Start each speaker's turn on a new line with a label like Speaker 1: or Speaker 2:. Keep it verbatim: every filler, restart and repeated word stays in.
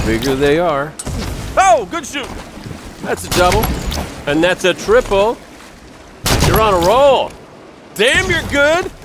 Speaker 1: bigger they are.
Speaker 2: Oh, good shoot.
Speaker 1: That's a double. And that's a triple. You're on a roll.
Speaker 2: Damn, you're good.